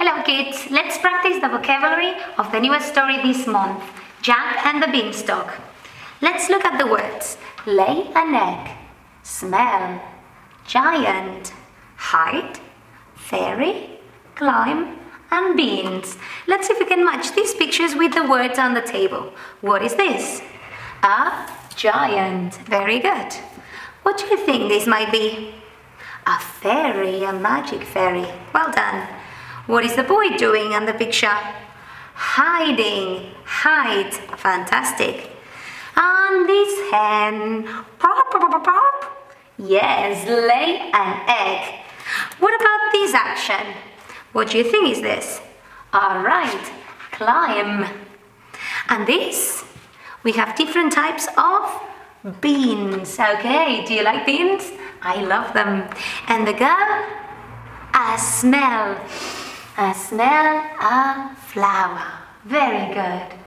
Hello kids, let's practice the vocabulary of the newest story this month, Jack and the Beanstalk. Let's look at the words. Lay an egg, smell, giant, hide, fairy, climb, and beans. Let's see if we can match these pictures with the words on the table. What is this? A giant. Very good. What do you think this might be? A fairy, a magic fairy. Well done. What is the boy doing on the picture? Hiding. Hide. Fantastic. And this hen. Pop, pop, pop, pop. Yes, lay an egg. What about this action? What do you think is this? Alright, climb. And this? We have different types of beans. Okay, do you like beans? I love them. And the girl? A smell. A smell a flower. Very good.